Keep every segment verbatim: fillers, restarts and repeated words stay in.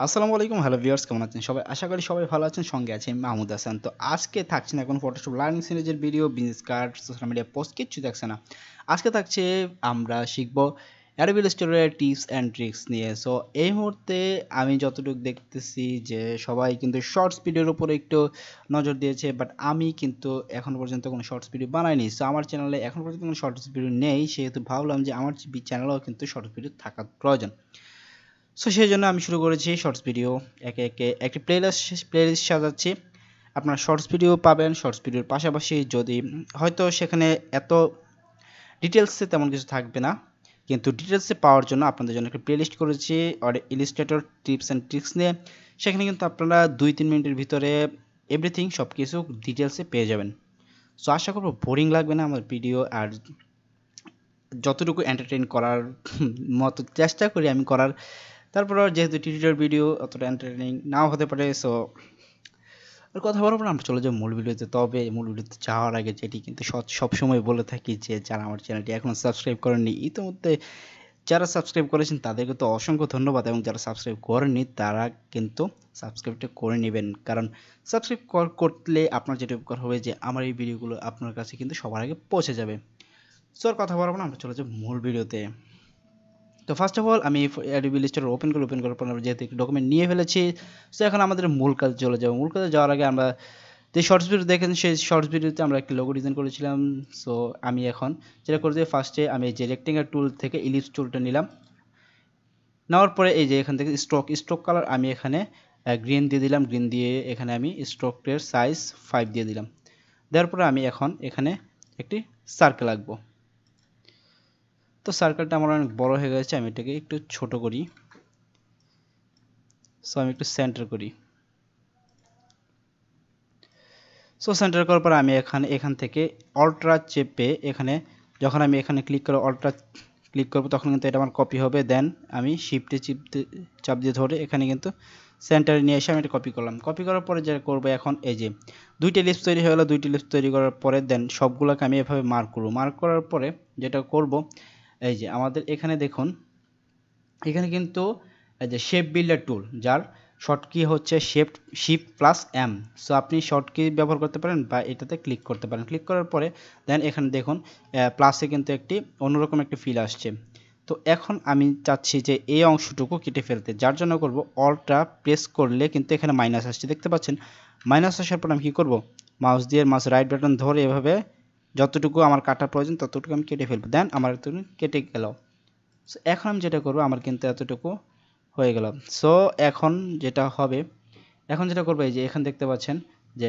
আসসালামু আলাইকুম hello viewers, কেমন আছেন সবাই? আশা করি সবাই ভালো আছেন। সঙ্গে আছে আমি মাহমুদ হাসান। তো আজকে থাকছে না এখন ফটোশপ লার্নিং সিরিজের video, business card, social media post কিচ্ছু থাকছে না। আজকে থাকছে আমরা শিখব অ্যাডোবি ইলাস্ট্রেটরের টিপস অ্যান্ড ট্রিক্স নিয়ে। সো এই মুহূর্তে আমি যতটুকু দেখতেছি যে সবাই কিন্তু শর্টস ভিডিওর উপরে একটু নজর দিয়েছে, বাট আমি কিন্তু এখন পর্যন্ত কোনো শর্টস ভিডিও বানাইনি। সো আমার চ্যানেলে এখন পর্যন্ত কোনো শর্টস ভিডিও নেই, সেহেতু ভাবলাম যে আমার চ্যানেলেও কিন্তু শর্টস ভিডিও থাকা প্রয়োজন। সো সেই জন্য আমি শুরু করেছি শর্টস ভিডিও। একে একে একটি প্লেলিস্ট প্লেলিস্ট সাজাচ্ছি। আপনারা শর্টস ভিডিও পাবেন, শর্টস ভিডিওর পাশাপাশি যদি হয়তো সেখানে এত ডিটেলসে তেমন কিছু থাকবে না, কিন্তু ডিটেলসে পাওয়ার জন্য আপনাদের জন্য একটা প্লেলিস্ট করেছি ইলাস্ট্রেটর টিপস অ্যান্ড ট্রিক্স নিয়ে। সেখানে কিন্তু আপনারা দুই তিন মিনিটের ভিতরে এভরিথিং সব কিছু ডিটেলসে পেয়ে যাবেন। সো আশা করবো বোরিং লাগবে না আমার ভিডিও, আর যতটুকু এন্টারটেইন করার মতো চেষ্টা করি আমি করার। তারপর যেহেতু টিউটোরিয়াল ভিডিও অতটা এন্টারটেইনিং নাও হতে পারে, সো আর কথা বলবো না, আমরা চলে যাবো মূল ভিডিওতে। তবে মূল ভিডিওতে যাওয়ার আগে যেটি কিন্তু সবসময় বলে থাকি যে যারা আমার চ্যানেলটি এখনও সাবস্ক্রাইব করেননি, ইতিমধ্যে যারা সাবস্ক্রাইব করেছেন তাদেরকে তো অসংখ্য ধন্যবাদ, এবং যারা সাবস্ক্রাইব করেননি তারা কিন্তু সাবস্ক্রাইবটা করে নেবেন, কারণ সাবস্ক্রাইব করলে আপনার যেটা উপকার হবে যে আমার এই ভিডিওগুলো আপনার কাছে কিন্তু সবার আগে পৌঁছে যাবে। সো আর কথা বলবো না, আমরা চলে যাবো মূল ভিডিওতে। তো ফার্স্ট অফ অল আমি অ্যাডোবি ইলাস্ট্রেটর ওপেন করে ওপেন করার পর আমরা যেহেতু একটি ডকুমেন্ট নিয়ে ফেলেছি, সো এখন আমাদের মূল কাজে চলে যাবো। মূল কাজে যাওয়ার আগে আমরা যে শর্টস ভিডিও দেখেন সেই শর্টস ভিডিওতে আমরা একটি লোগো ডিজাইন করেছিলাম। সো আমি এখন যেটা করে দিই, ফার্স্টে আমি এই যে রেক্টেঙ্গেল টুল থেকে ইলিপস টুলটা নিলাম। নেওয়ার পরে এই যে এখান থেকে স্ট্রোক স্ট্রোক কালার আমি এখানে গ্রিন দিয়ে দিলাম। গ্রিন দিয়ে এখানে আমি স্ট্রোকের সাইজ ফাইভ দিয়ে দিলাম। দেওয়ার পরে আমি এখন এখানে একটি সার্কেল আঁকবো। তো সার্কেলটা আমার অনেক বড় হয়ে গেছে, আমি এটাকে একটু ছোট করি। সো আমি একটু সেন্টার করি। সো সেন্টার করার পর আমি এখানে এখান থেকে অল্ট্রা চেপে এখানে যখন আমি এখানে ক্লিক করে অল্ট্রা ক্লিক করব তখন কিন্তু এটা আমার কপি হবে। দেন আমি শিফটে চিপতে চাপ দিয়ে ধরে এখানে কিন্তু সেন্টারে নিয়ে এসে আমি এটা কপি করলাম। কপি করার পরে যেটা করবো, এখন এই যে দুইটা লিস্ট তৈরি হয়ে গেলো। দুইটা লিস্ট তৈরি করার পরে দেন সবগুলোকে আমি এভাবে মার্ক করব। মার্ক করার পরে যেটা করব, এই যে আমাদের এখানে দেখুন, এখানে কিন্তু এই যে শেপ বিল্ডার টুল, যার শর্ট কি হচ্ছে shape shift plus M. So আপনি শর্ট কি ব্যবহার করতে পারেন বা এটাতে ক্লিক করতে পারেন। ক্লিক করার পরে দেন এখানে দেখুন প্লাসে কিন্তু একটি অন্যরকম একটি ফিল আসছে। তো এখন আমি চাচ্ছি যে এই অংশটুকু কেটে ফেলতে, যার জন্য করব অলটা প্রেস করলে কিন্তু এখানে মাইনাস আসছে, দেখতে পাচ্ছেন। মাইনাস আসার পর আমি কী করব, মাউস দিয়ে মাউস রাইট বাটন ধরে এভাবে যতটুকু আমার কাটার প্রয়োজন ততটুকু আমি কেটে ফেলবো। দেন আমার কেটে গেল। সো এখন আমি যেটা করবো, আমার কিন্তু এতটুকু হয়ে গেল। সো এখন যেটা হবে, এখন যেটা করবো, এই যে এখানে দেখতে পাচ্ছেন যে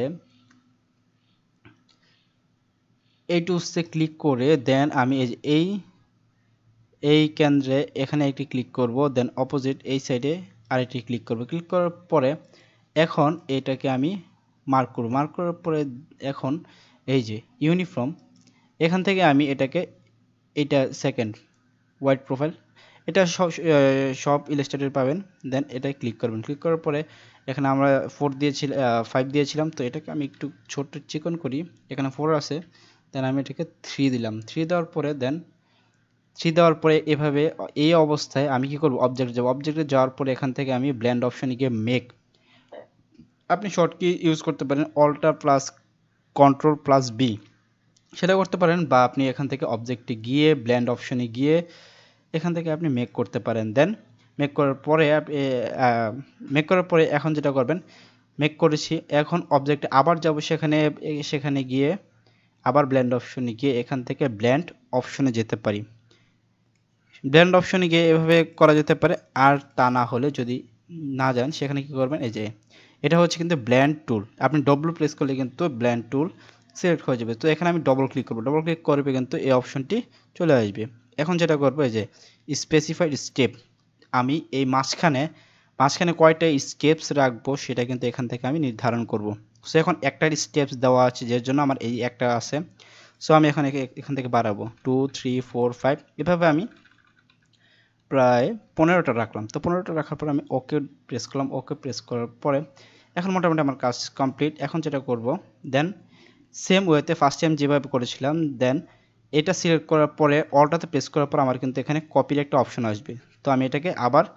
এই টুলসে ক্লিক করে দেন আমি এই যে এই এই কেন্দ্রে এখানে একটি ক্লিক করব। দেন অপোজিট এই সাইডে আরেকটি ক্লিক করব। ক্লিক করার পরে এখন এটাকে আমি মার্ক করব। মার্ক করার পরে এখন এই যে ইউনিফর্ম, এখান থেকে আমি এটাকে এটা সেকেন্ড হোয়াইট প্রোফাইল, এটা সব সব ইলাস্ট্রেটর পাবেন। দেন এটা ক্লিক করবেন। ক্লিক করার পরে এখানে আমরা ফোর দিয়েছিলাম, ফাইভ দিয়েছিলাম, তো এটাকে আমি একটু ছোট চিকন করি। এখানে ফোর আছে, দেন আমি এটাকে থ্রি দিলাম। থ্রি দেওয়ার পরে দেন থ্রি দেওয়ার পরে এভাবে এই অবস্থায় আমি কি করব, অবজেক্টে যাব। অবজেক্টে যাওয়ার পরে এখান থেকে আমি ব্লেন্ড অপশনে গিয়ে মেক, আপনি শর্ট কি ইউজ করতে পারেন alter plus control plus B, সেটা করতে পারেন, বা আপনি এখান থেকে অবজেক্টে গিয়ে ব্লেন্ড অপশনে গিয়ে এখান থেকে আপনি মেক করতে পারেন। দেন মেক করার পরে মেক করার পরে এখন যেটা করবেন, মেক করেছি, এখন অবজেক্টে আবার যাব, সেখানে সেখানে গিয়ে আবার ব্লেন্ড অপশনে গিয়ে এখান থেকে ব্লেন্ড অপশনে যেতে পারি। ব্লেন্ড অপশনে গিয়ে এভাবে করা যেতে পারে। আর তা না হলে যদি না যান, সেখানে কি করবেন, এই যে এটা হচ্ছে কিন্তু ব্লেন্ড টুল, আপনি ডবল প্রেস করলে কিন্তু ব্লেন্ড টুল সিলেক্ট হয়ে যাবে। তো এখানে আমি ডবল ক্লিক করব। ডবল ক্লিক করবে কিন্তু এই অপশনটি চলে আসবে। এখন যেটা করবো, এই যে স্পেসিফাইড স্টেপ, আমি এই মাঝখানে মাঝখানে কয়টা স্টেপস রাখবো সেটা কিন্তু এখান থেকে আমি নির্ধারণ করব। সো এখন একটার স্টেপস দেওয়া আছে, যার জন্য আমার এই একটা আছে। সো আমি এখন এখান থেকে বাড়াবো টু থ্রি ফোর ফাইভ, এভাবে আমি প্রায় পনেরোটা রাখলাম। তো পনেরোটা রাখার পর আমি ওকে প্রেস করলাম। ওকে প্রেস করার পরে এখন মোটামুটি আমার কাজ কমপ্লিট। এখন যেটা করব, দেন সেম ওয়েতে ফার্স্ট টাইম যেভাবে করেছিলাম, দেন এটা সিলেক্ট করার পরে অলটাতে প্রেস করার পর আমার কিন্তু এখানে কপির একটা অপশন আসবে। তো আমি এটাকে আবার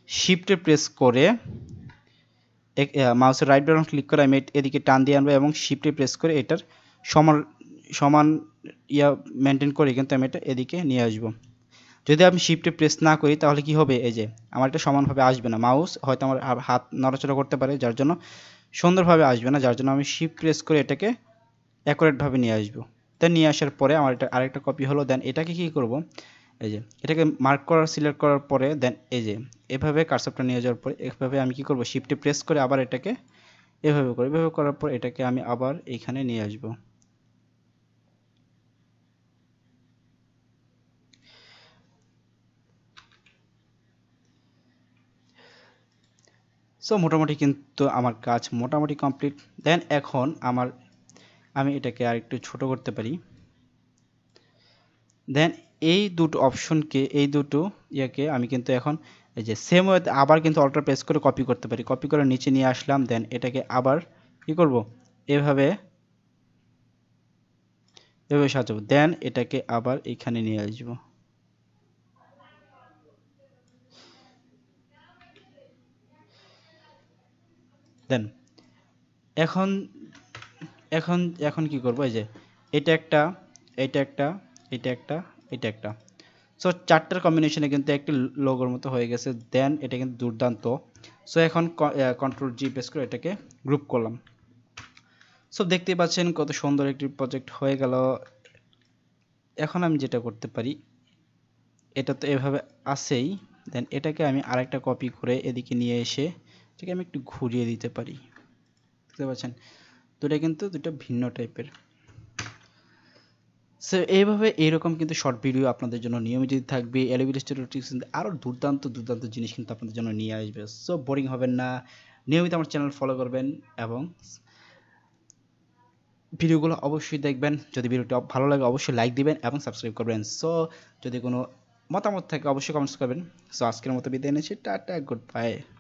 শিফটে প্রেস করে মাউসের রাইট বাটন ক্লিক করে আমি এদিকে টান দিয়ে আনবো এবং শিফটে প্রেস করে এটার সমান সমান ইয়া মেনটেন করে কিন্তু আমি এটা এদিকে নিয়ে আসবো। যদি আমি শিফটে প্রেস না করি তাহলে কি হবে, এই যে আমার এটা সমানভাবে আসবে না, মাউস হয়তো আমার হাত নড়াচড়া করতে পারে যার জন্য সুন্দরভাবে আসবে না, যার জন্য আমি শিফট প্রেস করে এটাকে অ্যাকুরেটভাবে নিয়ে আসবো। দেন নিয়ে আসার পরে আমার এটা আরেকটা কপি হলো। দেন এটাকে কি করব, এই যে এটাকে মার্ক করার সিলেক্ট করার পরে দেন এই যে এভাবে কার্সরটা নিয়ে যাওয়ার পরে এভাবে আমি কি করব, শিফটে প্রেস করে আবার এটাকে এভাবে করে এভাবে করার পর এটাকে আমি আবার এইখানে নিয়ে আসব। সো মোটামুটি কিন্তু আমার কাজ মোটামুটি কমপ্লিট। দেন এখন আমার আমি এটাকে আর একটু ছোট করতে পারি। দেন এই দুটো অপশনকে এই দুটো ইয়াকে আমি কিন্তু এখন এই যে সেম ওয়েতে আবার কিন্তু অল্টার প্রেস করে কপি করতে পারি। কপি করে নিচে নিয়ে আসলাম। দেন এটাকে আবার কি করব, এভাবে এভাবে সাজাবো। দেন এটাকে আবার এখানে নিয়ে আসবো। দেন এখন এখন এখন কি করব, এই যে এটা একটা এটা একটা এটা একটা এটা একটা সো চারটার কম্বিনেশনে কিন্তু একটি লোগোর মতো হয়ে গেছে। দেন এটা কিন্তু দুর্দান্ত। সো এখন কন্ট্রোল জি প্রেস করে এটাকে গ্রুপ করলাম। সো দেখতেই পাচ্ছেন কত সুন্দর একটি প্রজেক্ট হয়ে গেল। এখন আমি যেটা করতে পারি, এটা তো এভাবে আসেই, দেন এটাকে আমি আরেকটা কপি করে এদিকে নিয়ে এসে এটাকে আমি একটু ঘুরিয়ে দিতে পারি। দেখতে পাচ্ছেন দুটো কিন্তু দুটো ভিন্ন টাইপের। সো এইভাবে এইরকম কিন্তু শর্ট ভিডিও আপনাদের জন্য নিয়মিত থাকবে। অ্যাডোবি ইলাস্ট্রেটর আরও দুর্দান্ত দুর্দান্ত জিনিস কিন্তু আপনাদের জন্য নিয়ে আসবে। সো বোরিং হবেন না, নিয়মিত আমার চ্যানেল ফলো করবেন এবং ভিডিওগুলো অবশ্যই দেখবেন। যদি ভিডিওটি ভালো লাগে অবশ্যই লাইক দিবেন এবং সাবস্ক্রাইব করবেন। সো যদি কোনো মতামত থাকে অবশ্যই কমেন্টস করবেন। সো আজকের মতো বিদায় নিচ্ছি, টাটা, গুড বাই।